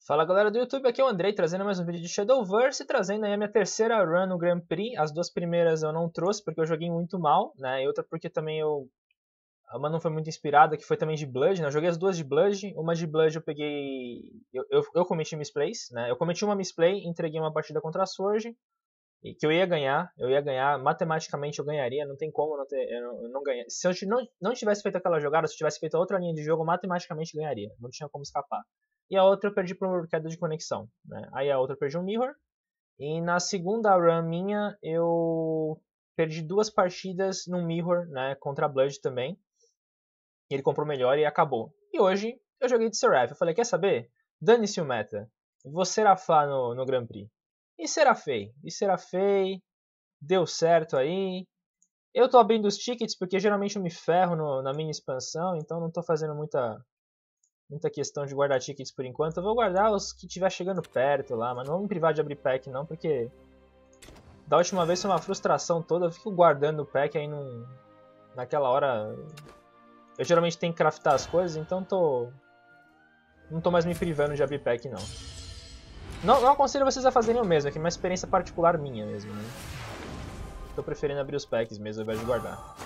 Fala galera do YouTube, aqui é o Andrei trazendo mais um vídeo de Shadowverse e trazendo aí a minha terceira run no Grand Prix. As duas primeiras eu não trouxe porque eu joguei muito mal, né? E outra porque também uma não foi muito inspirada, que foi também de Blood, né? Eu joguei as duas de Blood, uma de Blood eu peguei... Eu cometi misplays, né? Eu cometi uma misplay, entreguei uma partida contra a Sword, e que eu ia ganhar, matematicamente eu ganharia, não tem como eu não ganhar. Se eu não tivesse feito aquela jogada, se eu tivesse feito outra linha de jogo, matematicamente ganharia, não tinha como escapar. E a outra eu perdi por queda de conexão, né? Aí a outra eu perdi um mirror, e na segunda run minha eu perdi duas partidas num mirror, né, contra a Blood também. Ele comprou melhor e acabou. E hoje eu joguei de Seraph, eu falei, quer saber? Dane-se o meta, vou serafar no Grand Prix. E Serafei, deu certo aí. Eu tô abrindo os tickets porque geralmente eu me ferro na mini expansão, então não tô fazendo muita questão de guardar tickets por enquanto. Eu vou guardar os que estiver chegando perto lá, mas não vou me privar de abrir pack não, porque da última vez foi uma frustração toda, eu fico guardando o pack aí naquela hora. Eu geralmente tenho que craftar as coisas, então não tô mais me privando de abrir pack não. Não aconselho vocês a fazerem o mesmo, é que é uma experiência particular minha mesmo, né? Tô preferindo abrir os packs mesmo ao invés de guardar.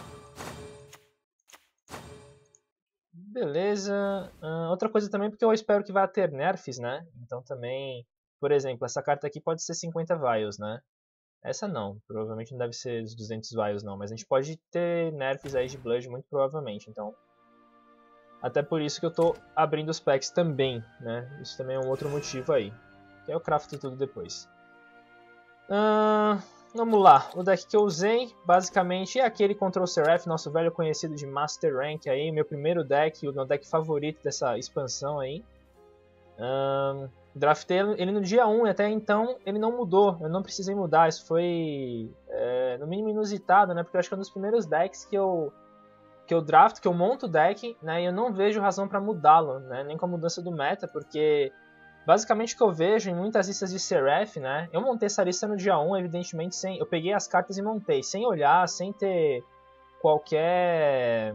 Beleza. Outra coisa também, porque eu espero que vá ter nerfs, né? Então também, por exemplo, essa carta aqui pode ser 50 vials, né? Essa não, provavelmente não deve ser os 200 vials não, mas a gente pode ter nerfs aí de Blood muito provavelmente, então... Até por isso que eu tô abrindo os packs também, né? Isso também é um outro motivo aí. Que eu crafto tudo depois. Vamos lá, o deck que eu usei basicamente é aquele contra o Seraph, nosso velho conhecido de Master Rank aí, meu primeiro deck, o meu deck favorito dessa expansão aí. Draftei ele no dia 1 e até então ele não mudou, eu não precisei mudar, isso foi no mínimo inusitado, né? Porque eu acho que é um dos primeiros decks que eu drafto, que eu monto o deck, né? E eu não vejo razão para mudá-lo, né? Nem com a mudança do meta, porque... Basicamente o que eu vejo em muitas listas de Seraph, né? Eu montei essa lista no dia 1, evidentemente, eu peguei as cartas e montei, sem olhar, sem ter qualquer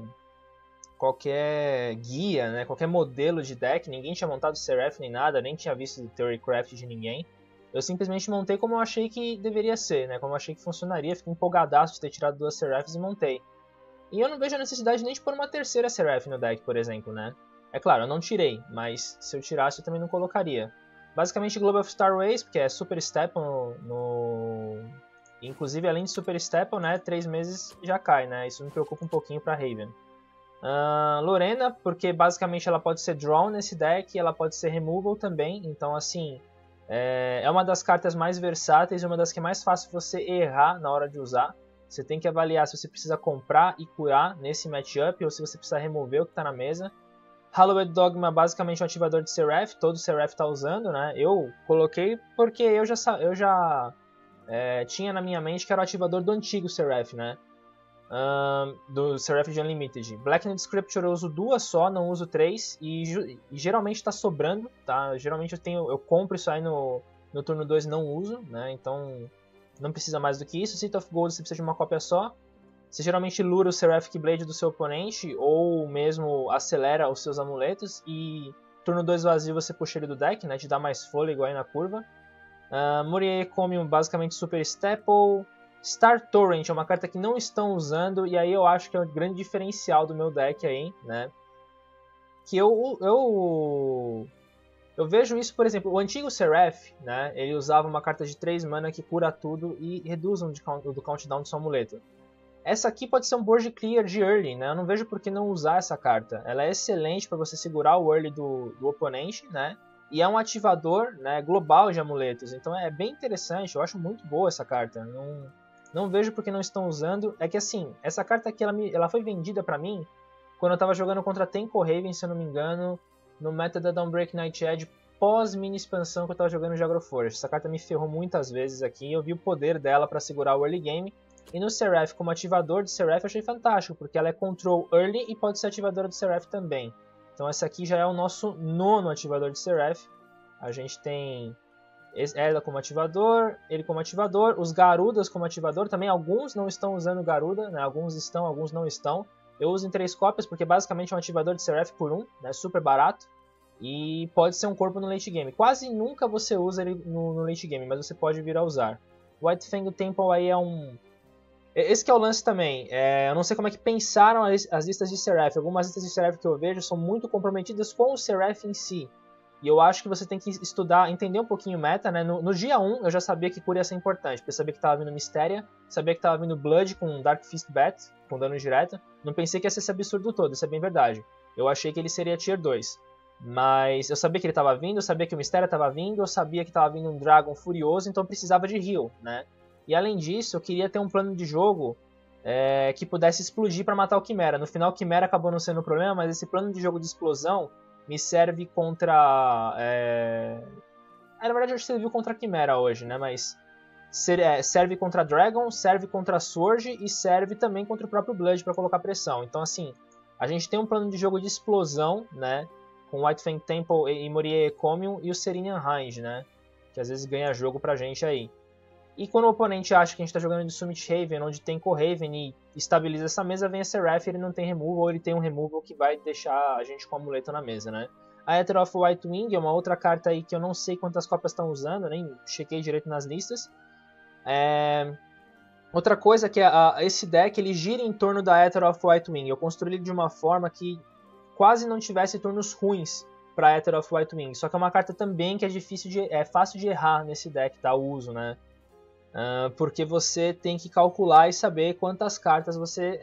guia, né? Qualquer modelo de deck, ninguém tinha montado Seraph nem nada, nem tinha visto Theorycraft de ninguém. Eu simplesmente montei como eu achei que deveria ser, né? Como eu achei que funcionaria, fiquei empolgadaço de ter tirado duas Seraphs e montei. E eu não vejo a necessidade nem de pôr uma terceira Seraph no deck, por exemplo, né? É claro, eu não tirei, mas se eu tirasse eu também não colocaria. Basicamente Globe of Star Race, porque é Super Staple Inclusive, além de Super Staple, né, 3 meses já cai, né? Isso me preocupa um pouquinho pra Raven. Lorena, porque basicamente ela pode ser Draw nesse deck e ela pode ser Removal também. Então, assim, é uma das cartas mais versáteis e uma das que é mais fácil você errar na hora de usar. Você tem que avaliar se você precisa comprar e curar nesse matchup ou se você precisa remover o que está na mesa. Hallowed Dogma basicamente é um ativador de Seraph, todo Seraph está usando, né? Eu coloquei porque eu já tinha na minha mente que era o ativador do antigo Seraph, né? Do Seraph de Unlimited. Blackened Scripture eu uso duas só, não uso três, e geralmente está sobrando, tá? Geralmente eu compro isso aí no turno 2 e não uso, né? Então não precisa mais do que isso. Seat of Gold você precisa de uma cópia só. Você geralmente lura o Seraphic Blade do seu oponente, ou mesmo acelera os seus amuletos, e turno 2 vazio você puxa ele do deck, né, te dá mais fôlego aí na curva. Muriel Ecomium, basicamente Super Staple. Star Torrent é uma carta que não estão usando, e aí eu acho que é o grande diferencial do meu deck aí, né. Que eu vejo isso, por exemplo, o antigo Seraph, né, ele usava uma carta de 3 mana que cura tudo e reduz do countdown do seu amuleto. Essa aqui pode ser um board clear de early, né? Eu não vejo por que não usar essa carta. Ela é excelente para você segurar o early do oponente, né? E é um ativador, né, global de amuletos. Então é bem interessante, eu acho muito boa essa carta. Não vejo por que não estão usando. É que assim, essa carta aqui ela foi vendida para mim quando eu estava jogando contra Tenko Raven, se eu não me engano, no meta da Dawnbreak Nightshade pós mini expansão que eu estava jogando de Agroforce. Essa carta me ferrou muitas vezes aqui. Eu vi o poder dela para segurar o early game. E no Seraph, como ativador de Seraph, eu achei fantástico, porque ela é Control Early e pode ser ativadora de Seraph também. Então essa aqui já é o nosso 9º ativador de Seraph. A gente tem ela como ativador, ele como ativador, os Garudas como ativador também. Alguns não estão usando Garuda, né? Alguns estão, alguns não estão. Eu uso em 3 cópias, porque basicamente é um ativador de Seraph por 1, né? Super barato. E pode ser um corpo no late game. Quase nunca você usa ele no late game, mas você pode vir a usar. White Fang Temple aí é um... Esse que é o lance também. Eu não sei como é que pensaram as listas de Seraph. Algumas listas de Seraph que eu vejo são muito comprometidas com o Seraph em si. E eu acho que você tem que estudar, entender um pouquinho o meta, né? No dia 1 eu já sabia que cura ia ser importante, porque eu sabia que tava vindo Mysteria, sabia que tava vindo Blood com Dark Fist Bat, com dano direto. Não pensei que ia ser esse absurdo todo, isso é bem verdade. Eu achei que ele seria Tier 2. Mas eu sabia que ele tava vindo, eu sabia que o Mysteria tava vindo, eu sabia que tava vindo um Dragon Furioso, então eu precisava de heal, né? E além disso, eu queria ter um plano de jogo que pudesse explodir para matar o Chimera. No final, o Chimera acabou não sendo um problema, mas esse plano de jogo de explosão me serve contra... Na verdade, eu acho que serviu contra a Chimera hoje, né? Mas serve contra Dragon, serve contra Surge e serve também contra o próprio Blood para colocar pressão. Então, assim, a gente tem um plano de jogo de explosão, né? Com White Fang Temple e Morie Ecomium e o Serenian Range, né? Que às vezes ganha jogo pra gente aí. E quando o oponente acha que a gente está jogando de Summit Haven, onde tem Cohaven e estabiliza essa mesa, vem a Seraph, ele não tem removal, ou ele tem um removal que vai deixar a gente com o amuleto na mesa, né? A Aether of White Wing é uma outra carta aí que eu não sei quantas cópias estão usando, nem chequei direito nas listas. Outra coisa que esse deck ele gira em torno da Aether of White Wing. Eu construí ele de uma forma que quase não tivesse turnos ruins para Aether of White Wing. Só que é uma carta também que é fácil de errar nesse deck, tá? O uso, né? Porque você tem que calcular e saber quantas cartas você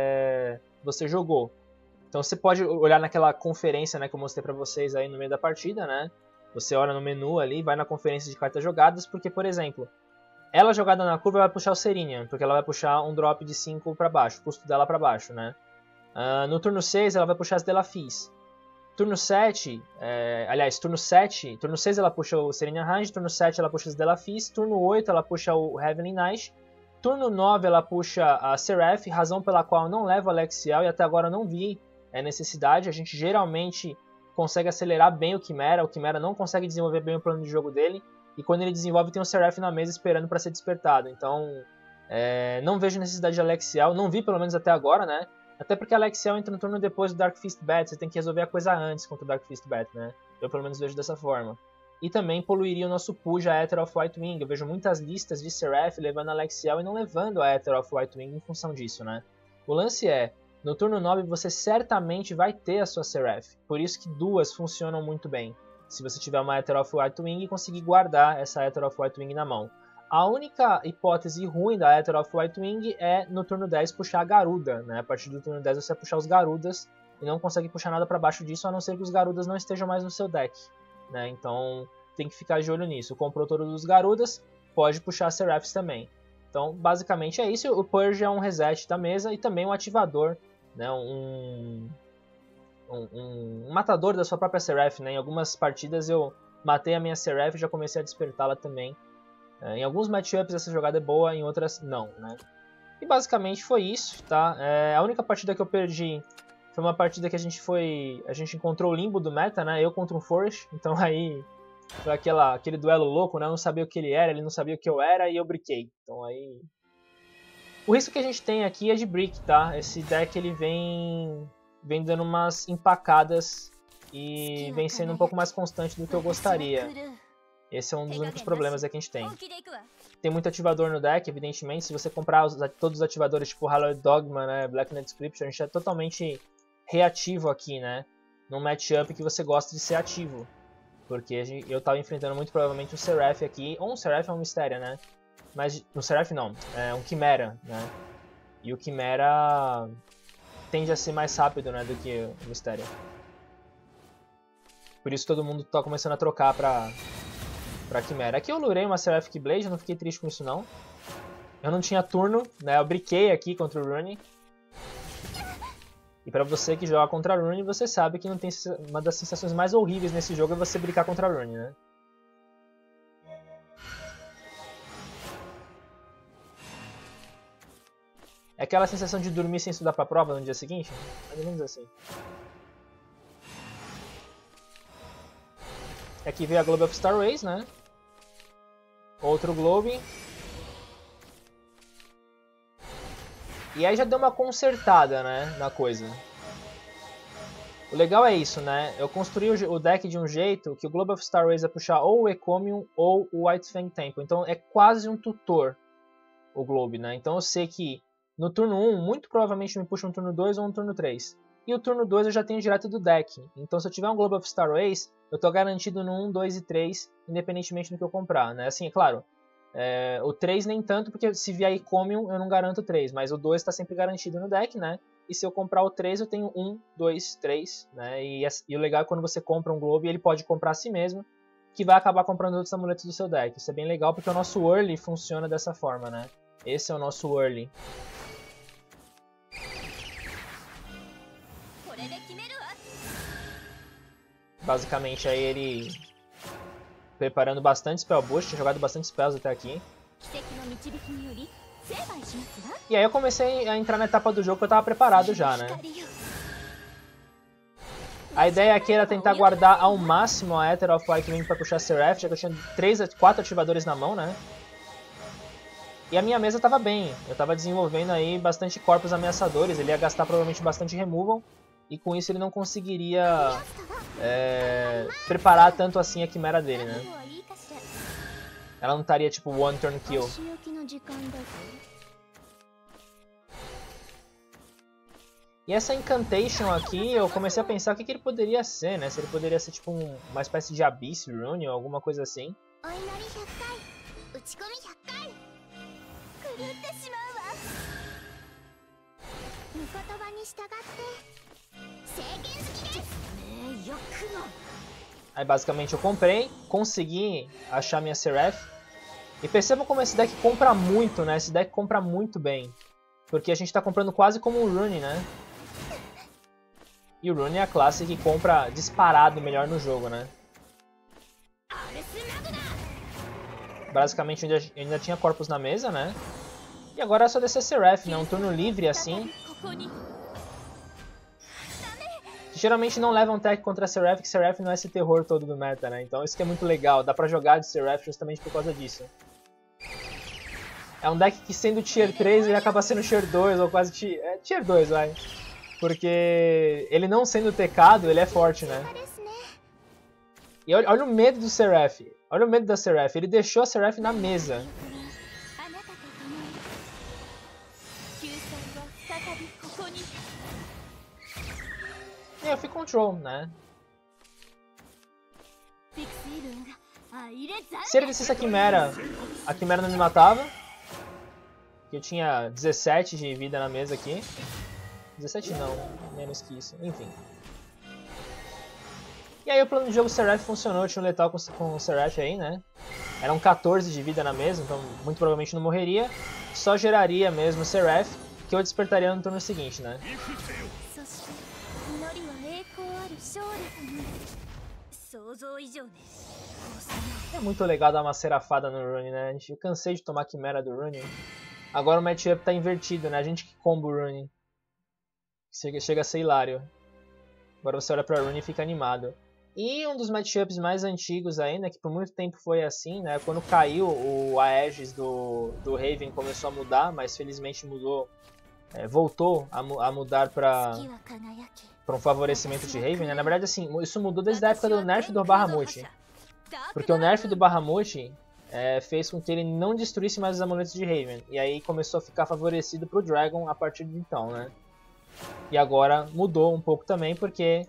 jogou. Então você pode olhar naquela conferência, né, que eu mostrei pra vocês aí no meio da partida, né? Você olha no menu ali, vai na conferência de cartas jogadas, porque, por exemplo, ela jogada na curva vai puxar o Serenian, porque ela vai puxar um drop de 5 para baixo, o custo dela para baixo, né? No turno 6 ela vai puxar as Delafis. Turno 7, turno 6 ela puxa o Serenian Range, turno 7 ela puxa as Delafis, turno 8 ela puxa o Heavenly Knight, turno 9 ela puxa a Seraph, razão pela qual eu não levo a Alexiel e até agora eu não vi necessidade. A gente geralmente consegue acelerar bem o Chimera não consegue desenvolver bem o plano de jogo dele, e quando ele desenvolve tem um Seraph na mesa esperando para ser despertado, então não vejo necessidade de Alexiel, não vi pelo menos até agora, né? Até porque a Alexiel entra no turno depois do Dark Fist Bat, você tem que resolver a coisa antes contra o Dark Fist Bat, né? Eu pelo menos vejo dessa forma. E também poluiria o nosso push a Aether of White Wing. Eu vejo muitas listas de Seraph levando a Alexiel e não levando a Aether of White Wing em função disso, né? O lance no turno 9 você certamente vai ter a sua Seraph. Por isso que duas funcionam muito bem. Se você tiver uma Aether of White Wing e conseguir guardar essa Aether of White Wing na mão. A única hipótese ruim da Aether of White Wing é no turno 10 puxar a Garuda, né? A partir do turno 10 você vai puxar os Garudas e não consegue puxar nada para baixo disso, a não ser que os Garudas não estejam mais no seu deck, né? Então tem que ficar de olho nisso. Comprou todos os Garudas, pode puxar a Seraphs também. Então basicamente é isso. O Purge é um reset da mesa e também um ativador, né? Um matador da sua própria Seraph, né? Em algumas partidas eu matei a minha Seraph e já comecei a despertá-la também. Em alguns matchups essa jogada é boa, em outras não, né? E basicamente foi isso, tá? A única partida que eu perdi foi uma partida que a gente encontrou o limbo do meta, né? Eu contra um Forest, então aí foi aquele duelo louco, né? Eu não sabia o que ele era, ele não sabia o que eu era e eu briquei. Então aí... O risco que a gente tem aqui é de brick, tá? Esse deck ele vem dando umas empacadas e vem sendo um pouco mais constante do que eu gostaria. Esse é um dos únicos problemas que a gente tem. Tem muito ativador no deck, evidentemente. Se você comprar todos os ativadores tipo Hallowed Dogma, né, Black Knight Scripture, a gente é totalmente reativo aqui, né? Num matchup que você gosta de ser ativo. Porque eu tava enfrentando muito provavelmente um Seraph aqui, ou um Seraph ou um Mysteria, né? Mas um Seraph não, um Chimera, né? E o Chimera tende a ser mais rápido, né, do que o Mysteria. Por isso todo mundo tá começando a trocar pra Chimera. Aqui eu lurei uma Seraph Keyblade, eu não fiquei triste com isso não. Eu não tinha turno, né? Eu briquei aqui contra o Rune. E pra você que joga contra a Rune, você sabe que não tem uma das sensações mais horríveis nesse jogo é você brincar contra a Rune, né? É aquela sensação de dormir sem estudar pra prova no dia seguinte? Mais ou menos assim. Aqui veio a Globe of Star Rays, né? Outro Globe. E aí já deu uma consertada, né, na coisa. O legal é isso, né? Eu construí o deck de um jeito que o Globe of Starways vai puxar ou o Encomium ou o White Fang Temple. Então é quase um tutor o Globe, né? Então eu sei que no turno 1, muito provavelmente me puxa um turno 2 ou um turno 3. E o turno 2 eu já tenho direto do deck. Então se eu tiver um Globe of Starways, eu tô garantido no 1, 2 e 3, independentemente do que eu comprar, né? Assim, é claro, o 3 nem tanto, porque se vier Encomium eu não garanto o 3, mas o 2 está sempre garantido no deck, né? E se eu comprar o 3, eu tenho 1, 2, 3, né? E o legal é quando você compra um Globe, ele pode comprar a si mesmo, que vai acabar comprando outros amuletos do seu deck. Isso é bem legal, porque o nosso early funciona dessa forma, né? Esse é o nosso early. Basicamente aí ele preparando bastante spell boost, tinha jogado bastante spells até aqui. E aí eu comecei a entrar na etapa do jogo que eu tava preparado já, né? A ideia aqui era tentar guardar ao máximo a Aether of White Wing pra puxar Seraph, já que eu tinha 4 ativadores na mão, né? E a minha mesa tava bem, eu tava desenvolvendo aí bastante corpos ameaçadores, ele ia gastar provavelmente bastante removal, e com isso ele não conseguiria preparar tanto assim a quimera dele, né? Ela não estaria tipo one turn kill. E essa Incantation aqui, eu comecei a pensar o que ele poderia ser, né? Se ele poderia ser tipo uma espécie de Abyss Rune ou alguma coisa assim. Aí basicamente eu comprei, consegui achar minha Seraph. E percebam como esse deck compra muito, né? Esse deck compra muito bem. Porque a gente tá comprando quase como um Rune, né? E o Rune é a classe que compra disparado melhor no jogo, né? Basicamente eu ainda tinha corpos na mesa, né? E agora é só descer Seraph, né? Um turno livre assim. Geralmente não levam tech contra Seraph, que Seraph não é esse terror todo do meta, né? Então isso que é muito legal, dá pra jogar de Seraph justamente por causa disso. É um deck que sendo Tier 3 ele acaba sendo Tier 2, ou quase Tier 2, vai. Porque ele não sendo tecado, ele é forte, né? E olha o medo do Seraph, olha o medo da Seraph, ele deixou a Seraph na mesa. E eu fui control, né? Se ele descesse a Quimera não me matava. Eu tinha 17 de vida na mesa aqui. 17 não, menos que isso, enfim. E aí o plano de jogo Seraph funcionou, eu tinha um letal com o Seraph aí, né? Eram 14 de vida na mesa, então muito provavelmente não morreria. Só geraria mesmo Seraph, que eu despertaria no turno seguinte, né? É muito legal dar uma serafada no Rune, né? Eu cansei de tomar Quimera do Rune. Agora o matchup tá invertido, né? A gente que combo o Rune. Chega a ser hilário. Agora você olha pra Rune e fica animado. E um dos matchups mais antigos ainda, que por muito tempo foi assim, né? Quando caiu o Aegis do Raven começou a mudar, mas felizmente mudou. Voltou a mudar para um favorecimento de Raven, né? Na verdade, assim, isso mudou desde a época do nerf do Bahamut. Porque o nerf do Bahamut fez com que ele não destruísse mais os amuletos de Raven. E aí começou a ficar favorecido pro Dragon a partir de então, né? E agora mudou um pouco também, porque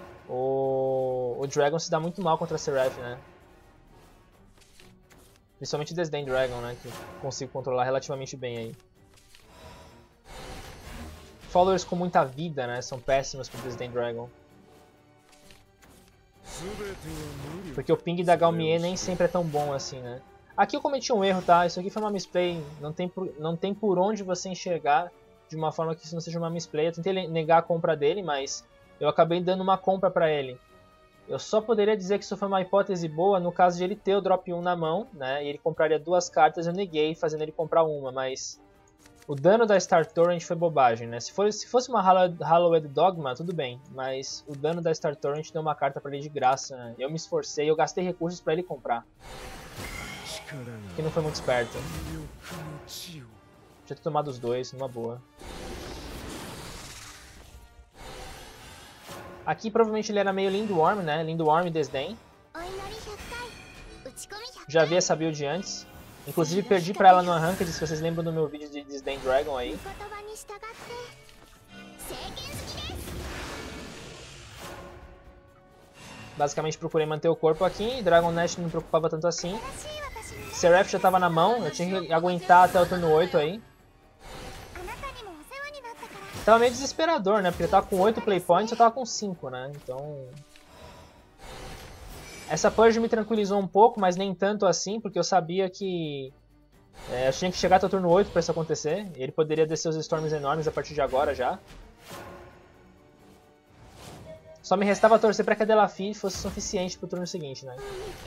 o Dragon se dá muito mal contra a Seraph, né? Principalmente o Desdém Dragon, né? Que eu consigo controlar relativamente bem aí. Followers com muita vida, né? São péssimos pro Desdém Dragon. Porque o ping da Galmier nem sempre é tão bom assim, né? Aqui eu cometi um erro, tá? Isso aqui foi uma misplay. Não tem por onde você enxergar de uma forma que isso não seja uma misplay. Eu tentei negar a compra dele, mas eu acabei dando uma compra pra ele. Eu só poderia dizer que isso foi uma hipótese boa no caso de ele ter o drop 1 na mão, né? E ele compraria 2 cartas, eu neguei, fazendo ele comprar uma, mas o dano da Star Torrent foi bobagem, né? Se fosse uma Hallowed Dogma, tudo bem, mas o dano da Star Torrent deu uma carta pra ele de graça, né? Eu me esforcei, eu gastei recursos pra ele comprar. Que não foi muito esperto. Tinha tomado os dois, numa boa. Aqui provavelmente ele era meio Lindworm, né? Lindworm e Desdém. Já vi essa build antes. Inclusive perdi pra ela no Unranked, se vocês lembram do meu vídeo de Desdém Dragon aí. Basicamente procurei manter o corpo aqui, Dragon Nest não me preocupava tanto assim. Seraph já tava na mão, eu tinha que aguentar até o turno 8 aí. Tava meio desesperador, né? Porque eu tava com 8 play points e eu tava com 5, né? Então... Essa Purge me tranquilizou um pouco, mas nem tanto assim, porque eu sabia que... eu tinha que chegar até o turno 8 pra isso acontecer. Ele poderia descer os Storms enormes a partir de agora já. Só me restava torcer pra que a Delaphi fosse suficiente pro turno seguinte, né?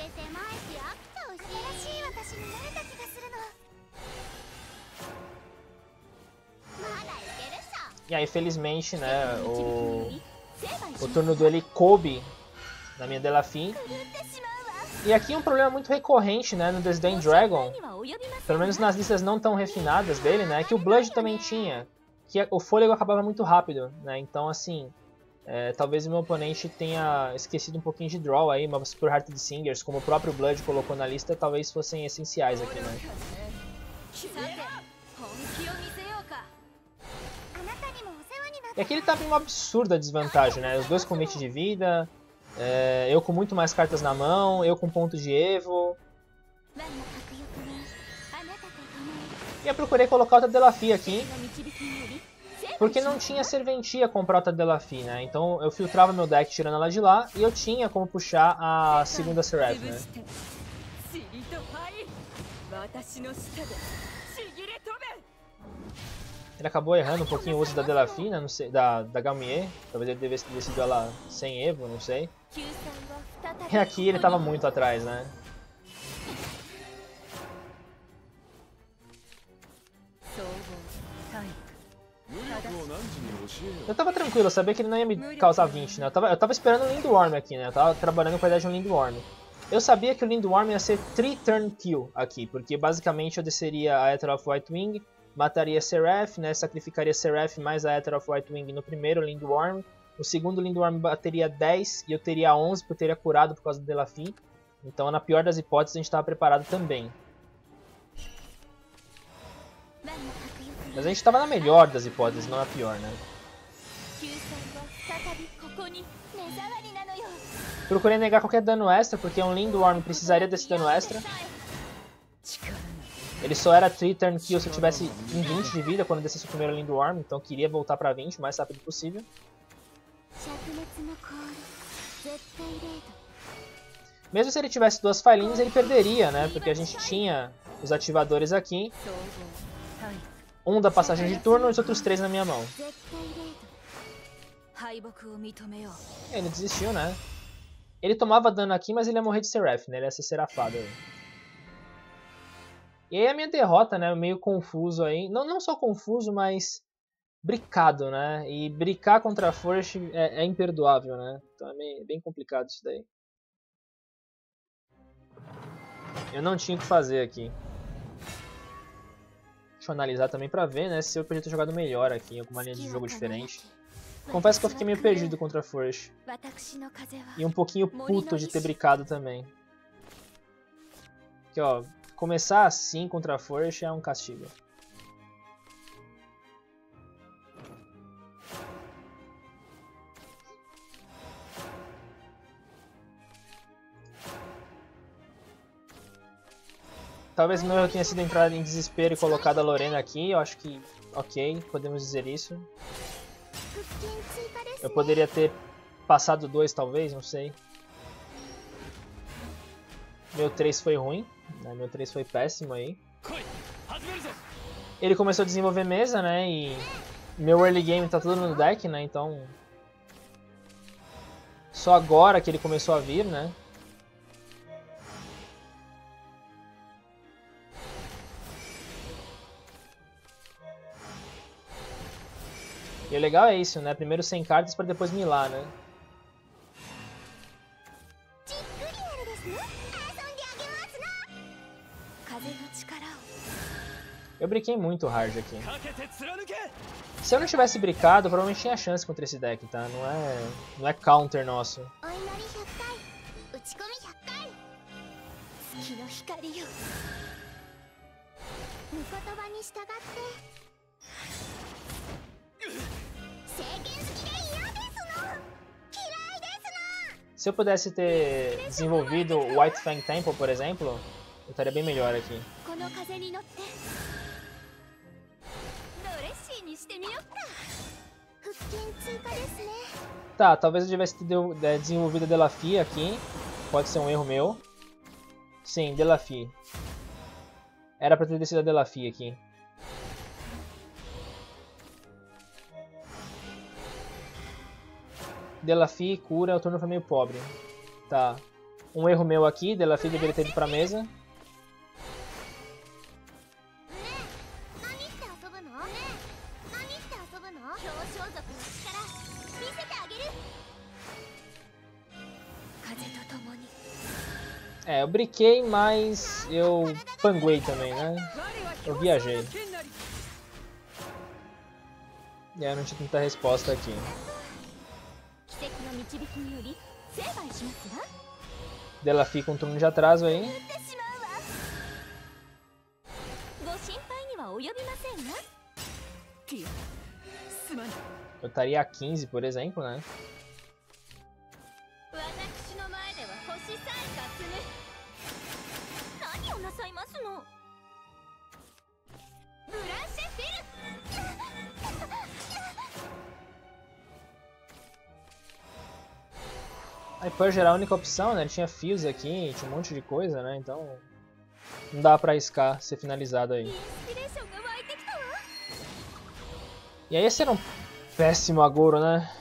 E aí, felizmente, né, o turno do ele coube na minha Delaphi. E aqui um problema muito recorrente, né, no Desdém Dragon, pelo menos nas listas não tão refinadas dele, né, que o Blood também tinha, que o fôlego acabava muito rápido, né, então assim, talvez o meu oponente tenha esquecido um pouquinho de draw aí, uma Super Hearted Singers, como o próprio Blood colocou na lista, talvez fossem essenciais aqui, né. E aqui ele tava em uma absurda desvantagem, né, os dois com 20 de vida... eu com muito mais cartas na mão, eu com ponto de Evo. E eu procurei colocar outra Delaphi aqui, porque não tinha serventia comprar outra Delaphi, né? Então eu filtrava meu deck tirando ela de lá e eu tinha como puxar a segunda Seraph, né? Ele acabou errando um pouquinho o uso da Delaphi, né? Não sei, da Galmier. Talvez ele devesse ter decidido ela sem Evo, não sei. E aqui ele tava muito atrás, né? Eu tava tranquilo, eu sabia que ele não ia me causar 20, né? Eu tava esperando o Lindworm aqui, né? Eu tava trabalhando com a ideia de um Lindworm. Eu sabia que o Lindworm ia ser 3-turn kill aqui, porque basicamente eu desceria a Aether of Whitewing, mataria Seraph, né? Sacrificaria Seraph mais a Aether of Whitewing no primeiro Lindworm. O segundo Lindworm bateria 10 e eu teria 11 porque eu teria curado por causa do Delaphi. Então, na pior das hipóteses, a gente estava preparado também. Mas a gente estava na melhor das hipóteses, não na pior, né? Procurei negar qualquer dano extra, porque um Lindworm precisaria desse dano extra. Ele só era 3-turn kill se eu tivesse em 20 de vida quando descesse o primeiro Lindworm, então eu queria voltar pra 20 o mais rápido possível. Mesmo se ele tivesse duas Failines, ele perderia, né? Porque a gente tinha os ativadores aqui. Um da passagem de turno e os outros 3 na minha mão. Ele desistiu, né? Ele tomava dano aqui, mas ele ia morrer de Seraph, né? Ele ia ser serafado aí. E aí a minha derrota, né? Meio confuso aí. Não só confuso, mas... bricado, né? E bricar contra a Forest é imperdoável, né? Então é bem complicado isso daí. Eu não tinha o que fazer aqui. Deixa eu analisar também pra ver, né? Se eu podia ter jogado melhor aqui, em alguma linha de jogo diferente. Confesso que eu fiquei meio perdido contra a Forest. E um pouquinho puto de ter bricado também. Porque, ó, começar assim contra a Forest é um castigo. Talvez meu erro tenha sido entrar em desespero e colocado a Lorena aqui. Eu acho que, ok, podemos dizer isso. Eu poderia ter passado 2, talvez, não sei. Meu 3 foi ruim, né? Meu 3 foi péssimo aí. Ele começou a desenvolver mesa, né? E meu early game tá tudo no deck, né? Então... só agora que ele começou a vir, né? E o legal é isso, né? Primeiro 100 cartas para depois milar, né? Eu briquei muito hard aqui. Se eu não tivesse bricado, eu provavelmente tinha chance contra esse deck, tá? Não é counter nosso. Se eu pudesse ter desenvolvido o White Fang Temple, por exemplo, eu estaria bem melhor aqui. Tá, talvez eu tivesse desenvolvido a Delafie aqui. Pode ser um erro meu. Sim, Delafie. Era pra ter descido a Delafie aqui. Delafie, cura, o turno foi meio pobre. Tá. Um erro meu aqui, Delafie deveria ter ido pra mesa. É, eu briquei, mas eu panguei também, né? Eu viajei. E aí eu não tinha tanta resposta aqui. Delafie com um turno de atraso aí. Eu estaria a 15, por exemplo, né? Aí Purge era a única opção, né? Ele tinha fios aqui, tinha um monte de coisa, né? Então não dá pra arriscar ser finalizado aí. E aí esse era um péssimo Agoro, né?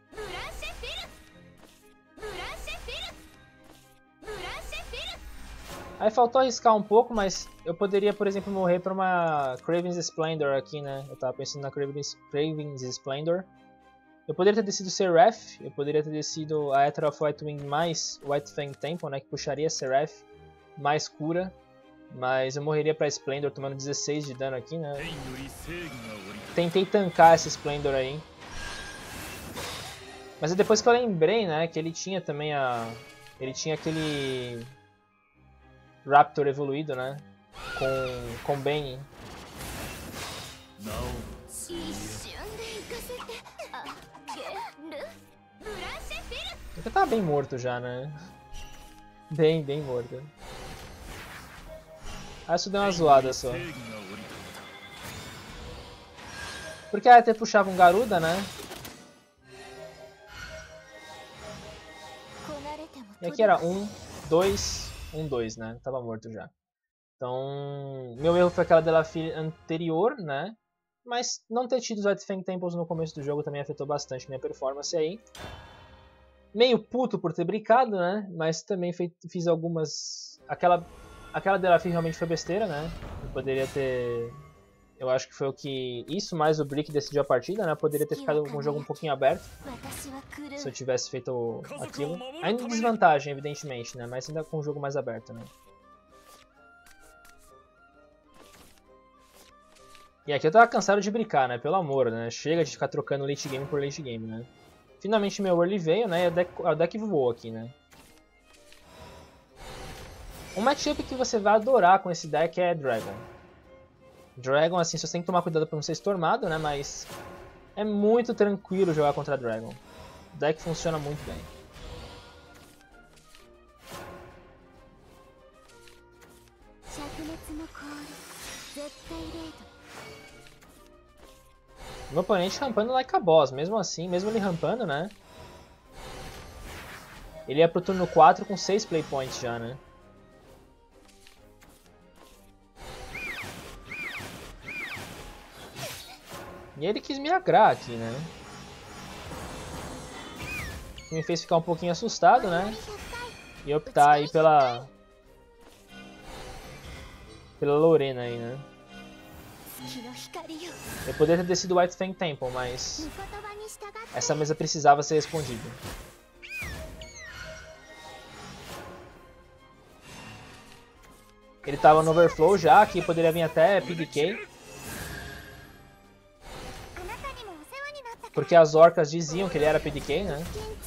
Aí faltou arriscar um pouco, mas eu poderia, por exemplo, morrer pra uma Kraven's Splendor aqui, né? Eu tava pensando na Kraven's Splendor. Eu poderia ter descido Seraph, eu poderia ter descido a Aether of White Wing mais White Fang Temple, né? Que puxaria Seraph mais cura. Mas eu morreria pra Splendor tomando 16 de dano aqui, né? Tentei tancar essa Splendor aí. Mas é depois que eu lembrei, né? Que ele tinha também a... Ele tinha aquele... Raptor evoluído, né? Com Bane. Eu tava bem morto já, né? Bem morto. Ah, isso deu uma zoada só. Porque a Aether puxava um Garuda, né? E aqui era 1, 2, 1, 2, né? Tava morto já. Então, meu erro foi aquela Delafie anterior, né? Mas não ter tido os White Fang Temples no começo do jogo também afetou bastante minha performance aí. Meio puto por ter brincado, né? Mas também fiz algumas... Aquela Delafie realmente foi besteira, né? Eu poderia ter... Eu acho que foi o que... Isso mais o Brick decidiu a partida, né? Eu poderia ter ficado com o jogo um pouquinho aberto. Se eu tivesse feito aquilo. Ainda em desvantagem, evidentemente, né? Mas ainda com o jogo mais aberto, né? E aqui eu tava cansado de brincar, né? Pelo amor, né? Chega de ficar trocando late game por late game, né? Finalmente meu early veio, né? E o deck voou aqui, né? Um matchup que você vai adorar com esse deck é Dragon. Dragon, assim, você tem que tomar cuidado pra não ser stormado, né? Mas é muito tranquilo jogar contra Dragon. O deck funciona muito bem. Meu oponente rampando like a boss, mesmo assim, mesmo ele rampando, né? Ele ia pro turno 4 com 6 play points já, né? E ele quis me agrar aqui, né? Que me fez ficar um pouquinho assustado, né? E optar aí pela Lorena aí, né? Eu poderia ter descido White Fang Temple, mas essa mesa precisava ser respondida. Ele tava no overflow já, aqui poderia vir até PDK. Porque as orcas diziam que ele era PDK, né?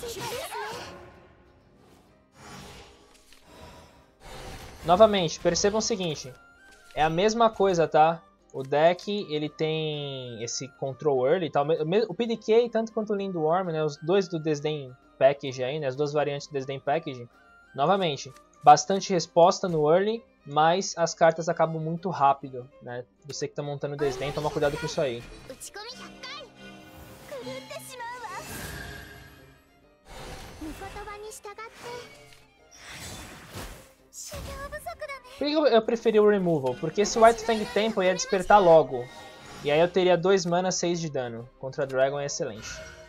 Novamente, percebam o seguinte. É a mesma coisa, tá? O deck, ele tem esse control early, tá? O PDK, tanto quanto o Lindworm, né? Os dois do Desdém Package aí, né? As duas variantes do Desdém Package. Novamente, bastante resposta no early, mas as cartas acabam muito rápido, né? Você que tá montando o Desdém, toma cuidado com isso aí. Por que eu preferi o Removal? Porque esse White Fang Tempo ia despertar logo. E aí eu teria 2 mana, 6 de dano. Contra Dragon é excelente.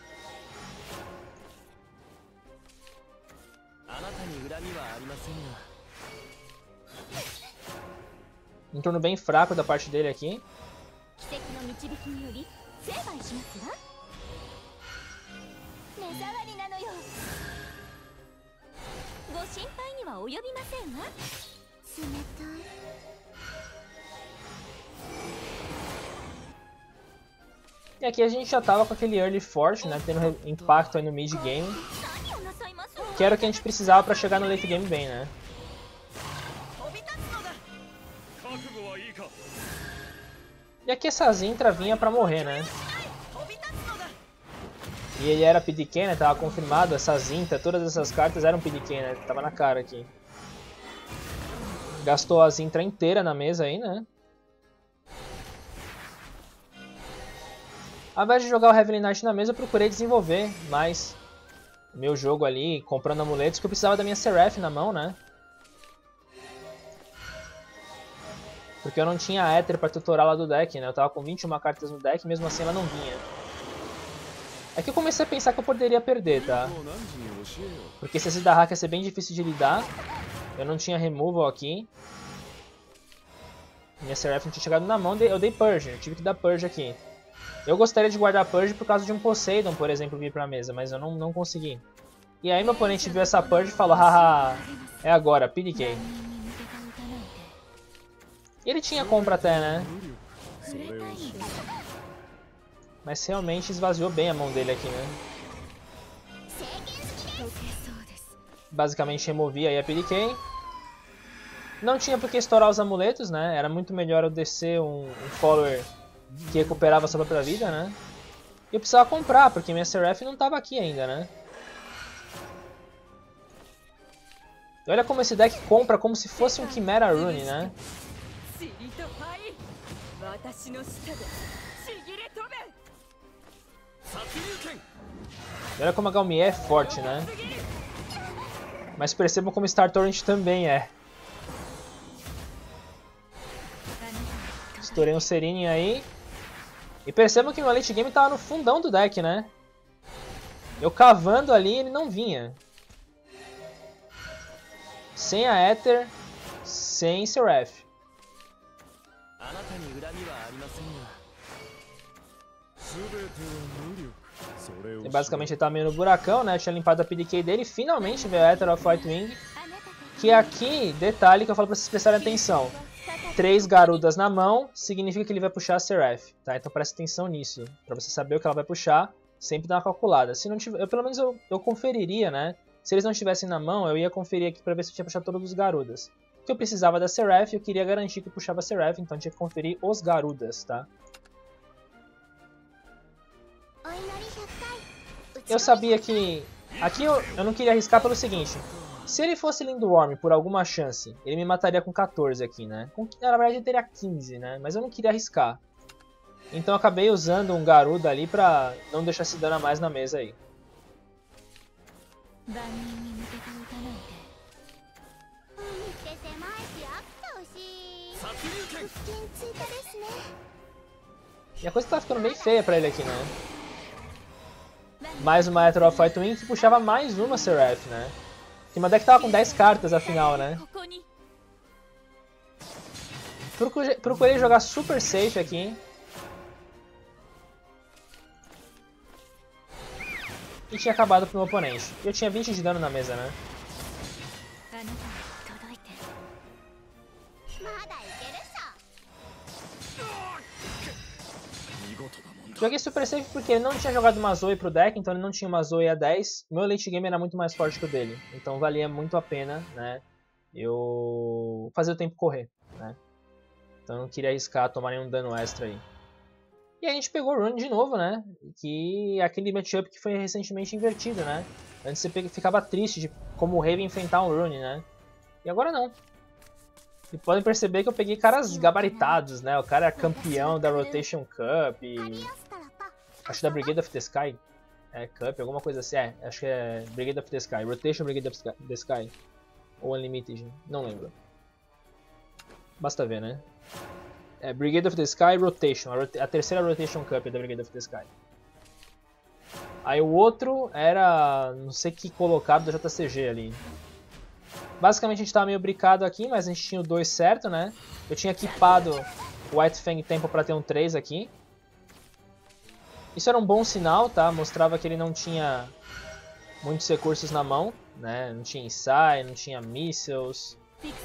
Um turno bem fraco da parte dele aqui. E aqui a gente já tava com aquele early forte, né, tendo impacto aí no mid game. Que era o que a gente precisava pra chegar no late game bem, né. E aqui essa Zintra vinha pra morrer, né. E ele era PDK, né, tava confirmado, essa Zintra, todas essas cartas eram PDK, né, tava na cara aqui. Gastou a Zintra inteira na mesa aí, né. Ao invés de jogar o Heavenly Knight na mesa, eu procurei desenvolver mais o meu jogo ali, comprando amuletos, que eu precisava da minha Seraph na mão, né. Porque eu não tinha Aether pra tutorar lá do deck, né, eu tava com 21 cartas no deck, mesmo assim ela não vinha. É que eu comecei a pensar que eu poderia perder, tá? Porque se esse Dahak ia ser bem difícil de lidar. Eu não tinha removal aqui. Minha Seraph não tinha chegado na mão, eu dei Purge, eu tive que dar Purge aqui. Eu gostaria de guardar Purge por causa de um Poseidon, por exemplo, vir pra mesa, mas eu não consegui. E aí meu oponente viu essa Purge e falou, haha, é agora, PDK. E ele tinha compra até, né? Mas realmente esvaziou bem a mão dele aqui, né? Basicamente removia aí a PDK. Não tinha por que estourar os amuletos, né? Era muito melhor eu descer um follower que recuperava sua própria vida, né? E eu precisava comprar, porque minha Seraph não estava aqui ainda, né? E olha como esse deck compra como se fosse um Chimera Rune, né? E olha como a Galmier é forte, né? Mas percebam como Star Torrent também é. Estourei um Serene aí. E percebam que meu late game tava no fundão do deck, né? Eu cavando ali, ele não vinha. Sem a Aether, sem Seraph. E basicamente ele tá meio no buracão, né? Tinha limpado a PDK dele e finalmente veio a Aether of Whitewing. Que aqui, detalhe que eu falo pra vocês prestarem atenção. 3 Garudas na mão significa que ele vai puxar a Seraph, tá? Então presta atenção nisso, pra você saber o que ela vai puxar, sempre dá uma calculada. Se não tiver, pelo menos eu conferiria, né? Se eles não estivessem na mão, eu ia conferir aqui pra ver se eu tinha puxado todos os Garudas. Porque eu precisava da Seraph e eu queria garantir que eu puxava a Seraph, então eu tinha que conferir os Garudas, tá? Eu sabia que... Aqui eu não queria arriscar pelo seguinte. Se ele fosse Lindworm por alguma chance, ele me mataria com 14 aqui, né? Na verdade ele teria 15, né? Mas eu não queria arriscar. Então eu acabei usando um Garuda ali pra não deixar esse dano a mais na mesa aí. E a coisa tá ficando bem feia pra ele aqui, né? Mais uma Aether of Whitewing que puxava mais uma Seraph, né? Que meu deck tava com 10 cartas afinal, né? Procurei jogar super safe aqui. E tinha acabado pro meu oponente. Eu tinha 20 de dano na mesa, né? Joguei super safe porque ele não tinha jogado uma Zoe pro deck, então ele não tinha uma Zoe a 10. Meu late game era muito mais forte que o dele, então valia muito a pena, né, eu fazer o tempo correr, né. Então eu não queria arriscar tomar nenhum dano extra aí. E a gente pegou o Rune de novo, né, que é aquele matchup que foi recentemente invertido, né. Antes você ficava triste de como o Raven enfrentar um Rune, né, e agora não. E podem perceber que eu peguei caras gabaritados, né? O cara é campeão da Rotation Cup e... acho da Brigade of the Sky. É, Cup, alguma coisa assim. É, acho que é Brigade of the Sky. Rotation Brigade of the Sky. Ou Unlimited, não lembro. Basta ver, né? É Brigade of the Sky Rotation. A terceira Rotation Cup da Brigade of the Sky. Aí o outro era... não sei que colocado da JCG ali. Basicamente a gente estava meio brincado aqui, mas a gente tinha o 2 certo, né? Eu tinha equipado o White Fang Temple para ter um 3 aqui. Isso era um bom sinal, tá? Mostrava que ele não tinha muitos recursos na mão, né? Não tinha Inside, não tinha Missiles.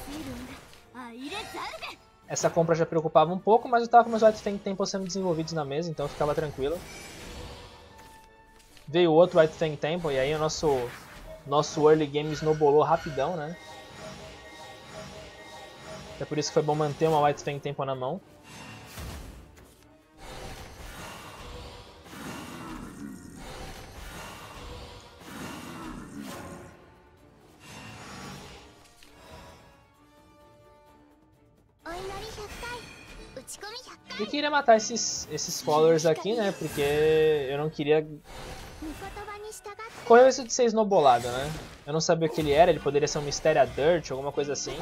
Essa compra já preocupava um pouco, mas eu estava com meus White Fang Temple sendo desenvolvidos na mesa, então eu ficava tranquilo. Veio outro White Fang Temple e aí o nosso early game snowballou rapidão, né? É por isso que foi bom manter uma White Fang Temple na mão. Eu queria matar esses followers aqui, né? Porque eu não queria correr o risco de ser snowballado, né? Eu não sabia o que ele era, ele poderia ser um Mysteria Dirt, alguma coisa assim.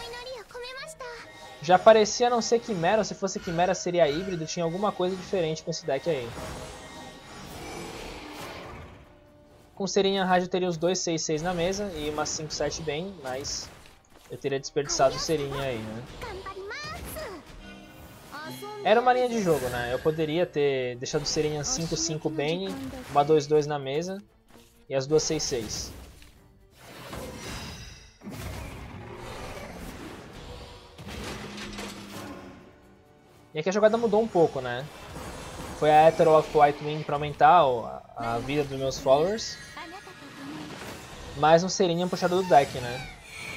Já parecia não ser Quimera, ou se fosse Quimera seria híbrido, tinha alguma coisa diferente com esse deck aí. Com Serinha Rádio eu teria os dois 6/6 na mesa e uma 5/7 bem, mas eu teria desperdiçado o Serinha aí, né? Era uma linha de jogo, né? Eu poderia ter deixado o Serinha 5/5 bem, uma 2/2 na mesa e as duas 6/6. E aqui a jogada mudou um pouco, né? Foi a Aether of White Wing para aumentar a vida dos meus followers. Mais um Serinha puxado do deck, né?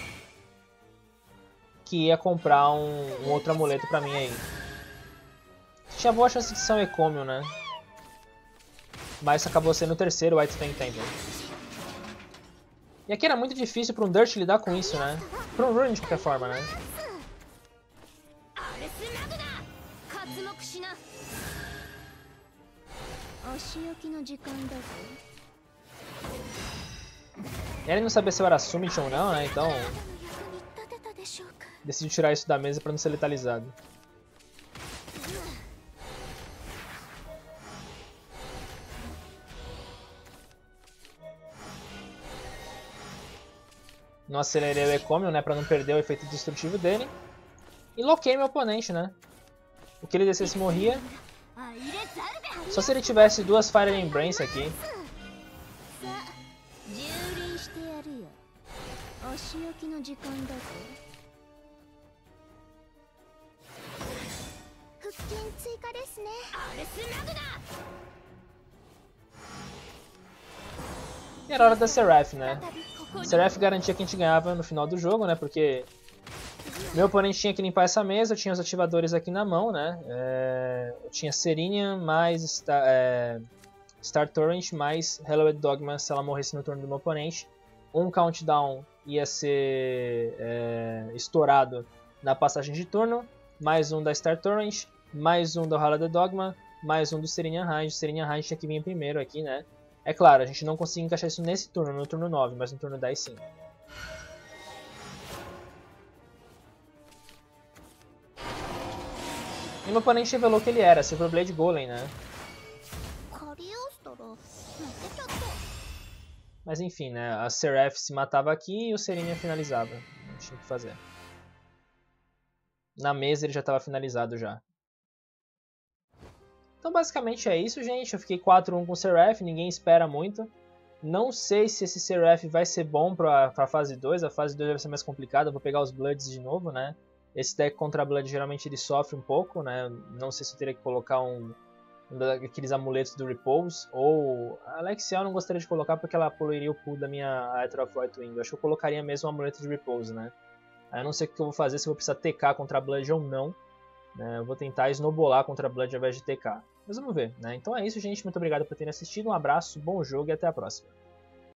Que ia comprar um outro amuleto pra mim aí. Tinha boa chance de ser um Ecomio, né? Mas acabou sendo o terceiro White Fang Temple. E aqui era muito difícil para um Dirt lidar com isso, né? Para um Rune de qualquer forma, né? Ele não sabia se eu era Summit ou não, né? Então... decidi tirar isso da mesa para não ser letalizado. Não acelerei o Ecomio, né, pra não perder o efeito destrutivo dele. E loquei meu oponente, né. O que ele descesse morria. Só se ele tivesse duas Fire Embrace aqui. E era hora da Seraph, né. Seraph garantia que a gente ganhava no final do jogo, né, porque meu oponente tinha que limpar essa mesa, eu tinha os ativadores aqui na mão, né, eu tinha Serinha mais Star Torrent mais Hallowed Dogma se ela morresse no turno do meu oponente. Um countdown ia ser estourado na passagem de turno, mais um da Star Torrent, mais um do Hallowed Dogma, mais um do Serenia Raid. O Serenia Raid tinha que vir primeiro aqui, né. É claro, a gente não conseguiu encaixar isso nesse turno, no turno 9, mas no turno 10 sim. E meu oponente revelou que ele era Silverblade Golem, né? Mas enfim, né? A Seraph se matava aqui e o Serenia finalizava. Não tinha o que fazer. Na mesa ele já estava finalizado já. Então basicamente é isso, gente. Eu fiquei 4-1 com o Seraph, ninguém espera muito. Não sei se esse Seraph vai ser bom para a fase 2. A fase 2 vai ser mais complicada, eu vou pegar os Bloods de novo, né? Esse deck contra Blood geralmente ele sofre um pouco, né? Não sei se eu teria que colocar um daqueles amuletos do Repose, ou a Alexiel eu não gostaria de colocar porque ela poluiria o pool da minha Aether of Whitewing. Eu acho que eu colocaria mesmo o amuleto de Repose, né? Aí eu não sei o que eu vou fazer, se eu vou precisar TK contra a Blood ou não. Né? Eu vou tentar snowballar contra a Blood ao invés de TK. Mas vamos ver, né? Então é isso, gente. Muito obrigado por terem assistido. Um abraço, bom jogo e até a próxima.